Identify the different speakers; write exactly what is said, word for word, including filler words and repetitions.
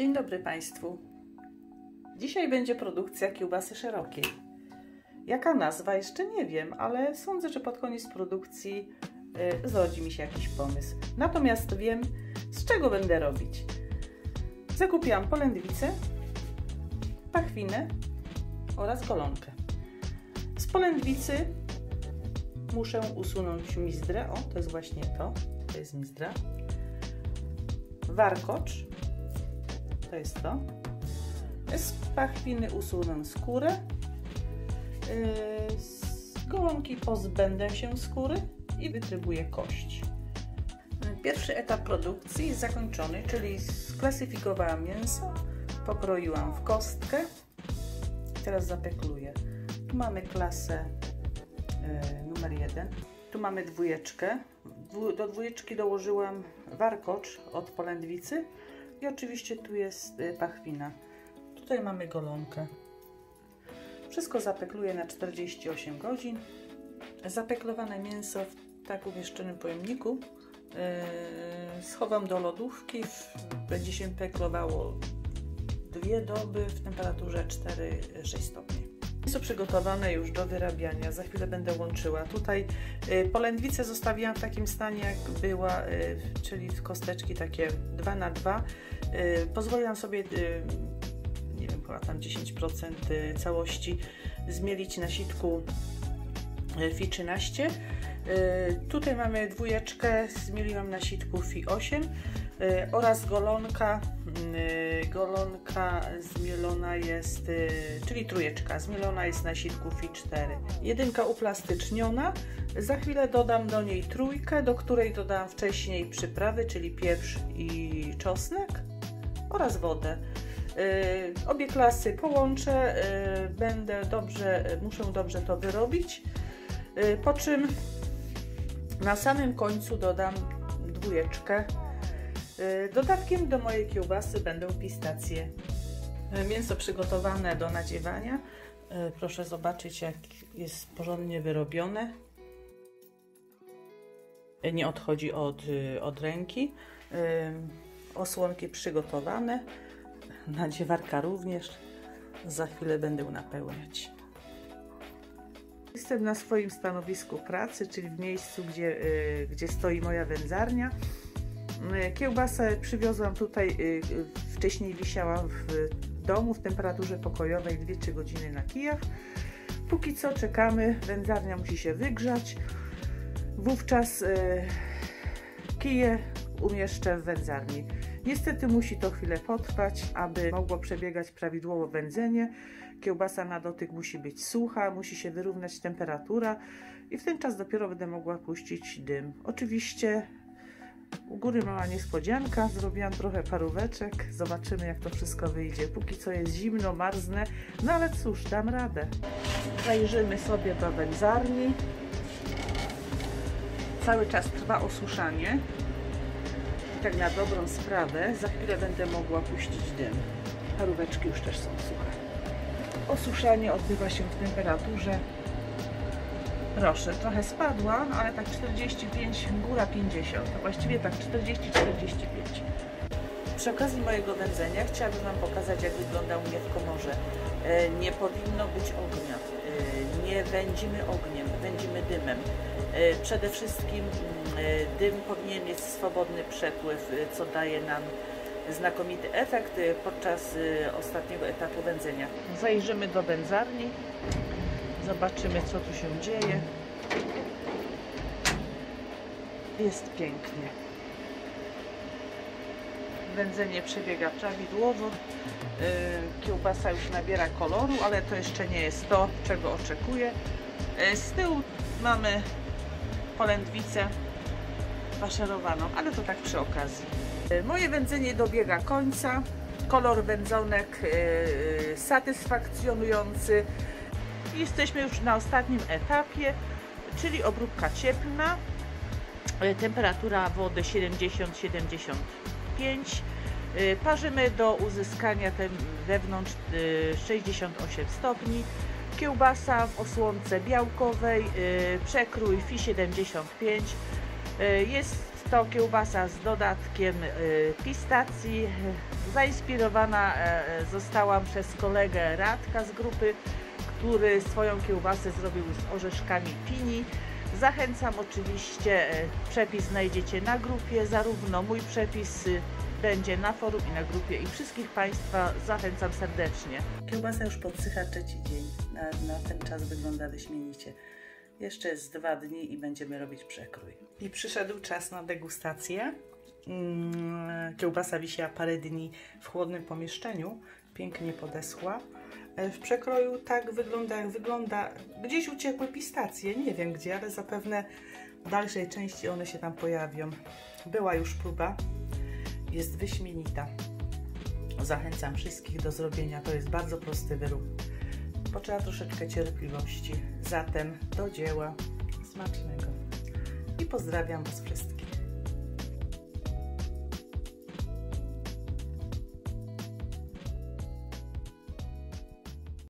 Speaker 1: Dzień dobry Państwu. Dzisiaj będzie produkcja kiełbasy szerokiej. Jaka nazwa? Jeszcze nie wiem, ale sądzę, że pod koniec produkcji yy, zrodzi mi się jakiś pomysł. Natomiast wiem, z czego będę robić. Zakupiłam polędwicę, pachwinę oraz golonkę. Z polędwicy muszę usunąć mizdrę. O, to jest właśnie to. To jest mizdra. Warkocz. To jest to. Z pachwiny usunę skórę. Z golonki pozbędę się skóry i wytrybuję kość. Pierwszy etap produkcji jest zakończony, czyli sklasyfikowałam mięso, pokroiłam w kostkę i teraz zapekluję. Tu mamy klasę y, numer jeden. Tu mamy dwójeczkę. Do dwójeczki dołożyłam warkocz od polędwicy i oczywiście tu jest pachwina. Tutaj mamy golonkę. Wszystko zapekluję na czterdzieści osiem godzin. Zapeklowane mięso w tak umieszczonym pojemniku yy, schowam do lodówki. Będzie się peklowało dwie doby w temperaturze cztery sześć stopni. Mięso przygotowane już do wyrabiania. Za chwilę będę łączyła. Tutaj y, polędwicę zostawiłam w takim stanie jak była, y, czyli w kosteczki takie dwa na dwa. Y, pozwoliłam sobie, y, nie wiem, chyba tam dziesięć procent całości zmielić na sitku F I trzynaście. Y, tutaj mamy dwójeczkę, zmieliłam na sitku F I osiem. Y, oraz golonka, y, golonka zmielona jest, y, czyli trójeczka, zmielona jest na sitku F I cztery. Jedynka uplastyczniona, za chwilę dodam do niej trójkę, do której dodałam wcześniej przyprawy, czyli pieprz i czosnek oraz wodę. Y, obie klasy połączę, y, będę dobrze, muszę dobrze to wyrobić, y, po czym na samym końcu dodam dwójeczkę. Dodatkiem do mojej kiełbasy będą pistacje. Mięso przygotowane do nadziewania. Proszę zobaczyć, jak jest porządnie wyrobione. Nie odchodzi od, od ręki. Osłonki przygotowane. Nadziewarka również. Za chwilę będę napełniać. Jestem na swoim stanowisku pracy, czyli w miejscu, gdzie, gdzie stoi moja wędzarnia. Kiełbasę przywiozłam tutaj, wcześniej wisiała w domu w temperaturze pokojowej dwie trzy godziny na kijach. Póki co czekamy, wędzarnia musi się wygrzać. Wówczas kije umieszczę w wędzarni. Niestety musi to chwilę potrwać, aby mogło przebiegać prawidłowo wędzenie. Kiełbasa na dotyk musi być sucha, musi się wyrównać temperatura i w ten czas dopiero będę mogła puścić dym. Oczywiście u góry mała niespodzianka, zrobiłam trochę paróweczek, zobaczymy jak to wszystko wyjdzie. Póki co jest zimno, marznę, no ale cóż, dam radę. Zajrzymy sobie do wędzarni. Cały czas trwa osuszanie. I tak na dobrą sprawę, za chwilę będę mogła puścić dym. Paróweczki już też są suche. Osuszanie odbywa się w temperaturze, proszę, trochę spadła, ale tak czterdzieści pięć, góra pięćdziesiąt, właściwie tak czterdzieści czterdzieści pięć. Przy okazji mojego wędzenia chciałabym Wam pokazać, jak wygląda u mnie w komorze. E, nie powinno być ognia, e, nie wędzimy ogniem, wędzimy dymem. E, przede wszystkim e, dym powinien mieć swobodny przepływ, e, co daje nam znakomity efekt e, podczas e, ostatniego etapu wędzenia. Zajrzymy do wędzarni. Zobaczymy, co tu się dzieje. Jest pięknie. Wędzenie przebiega prawidłowo. Kiełbasa już nabiera koloru, ale to jeszcze nie jest to, czego oczekuję. Z tyłu mamy polędwicę faszerowaną, ale to tak przy okazji. Moje wędzenie dobiega końca. Kolor wędzonek satysfakcjonujący. Jesteśmy już na ostatnim etapie, czyli obróbka cieplna, temperatura wody siedemdziesiąt siedemdziesiąt pięć. Parzymy do uzyskania ten wewnątrz sześćdziesiąt osiem stopni. Kiełbasa w osłonce białkowej, przekrój F I siedemdziesiąt pięć. Jest
Speaker 2: to kiełbasa z dodatkiem pistacji. Zainspirowana zostałam przez kolegę Radka z grupy, który swoją kiełbasę zrobił z orzeszkami pini. Zachęcam oczywiście, przepis znajdziecie na grupie, zarówno mój przepis będzie na forum i na grupie i wszystkich Państwa zachęcam serdecznie.
Speaker 1: Kiełbasa już podsycha trzeci dzień, na, na ten czas wygląda wyśmienicie. Jeszcze jest dwa dni i będziemy robić przekrój. I przyszedł czas na degustację. Kiełbasa wisiała parę dni w chłodnym pomieszczeniu, pięknie podeschła. W przekroju tak wygląda, jak wygląda. Gdzieś uciekły pistacje, nie wiem gdzie, ale zapewne w dalszej części one się tam pojawią. Była już próba, jest wyśmienita. Zachęcam wszystkich do zrobienia, to jest bardzo prosty wyrób. Potrzeba troszeczkę cierpliwości. Zatem do dzieła, smacznego i pozdrawiam Was wszystkich.